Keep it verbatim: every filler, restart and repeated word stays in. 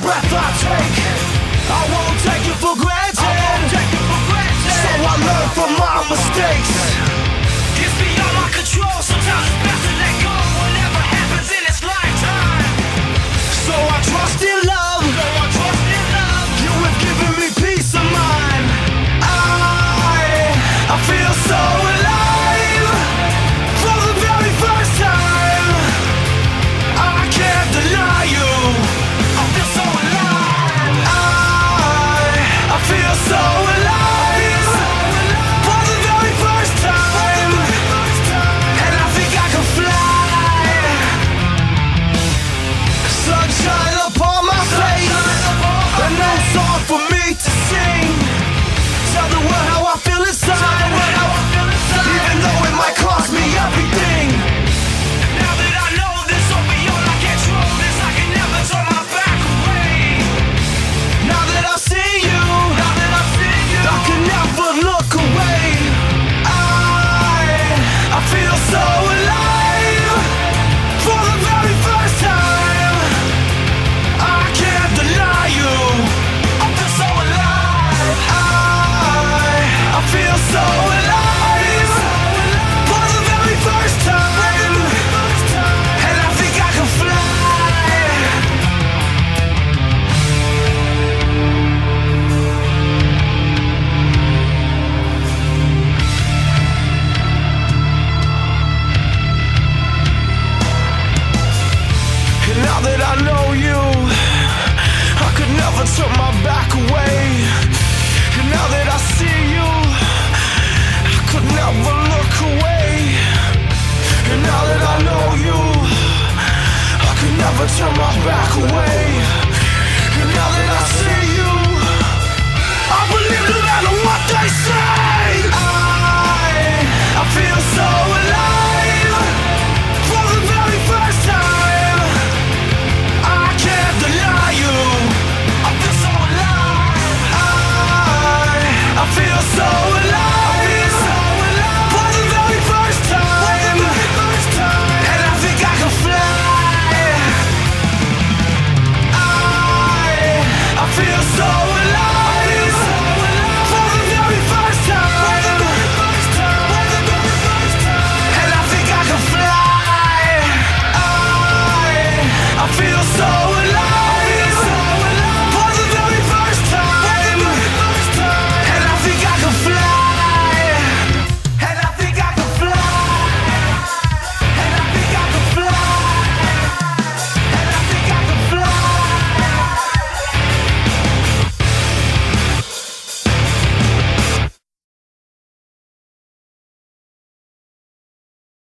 breath I take, I won't take it for granted. I won't take it for granted. So I learn from my mistakes. It's beyond my control. Sometimes it's best to let go. Whatever happens in its lifetime. So I trust in love. So I trust in love. You have given me peace of mind. I, I feel so alive for the very first time. I can't deny you. I feel so alive. I, I feel so alive for the very first time. And I think I can fly. Sunshine upon my face, a new song for me to sing. Tell the world how I feel inside, even though it might cost me everything. Now that I know this will be all I control, this I can never turn my back away. Now that I see you, now that I see you, I can never look away. I, I feel so alive for the very first time. I can't deny you. I feel so alive. I, I feel so alive for the very first time. And I think I can fly. And now that I know you, I could never turn my back away. And now that I see you, I could never look away. And now that I know you, I could never turn my back away. And now that I see you, I believe no matter what they say. I, I feel so alive for the very first time. I can't deny you. I feel so alive. I, I feel so alive for the very first time. And I think I can fly. I, I feel so alive for the very first time. And I think I can fly. I, I feel so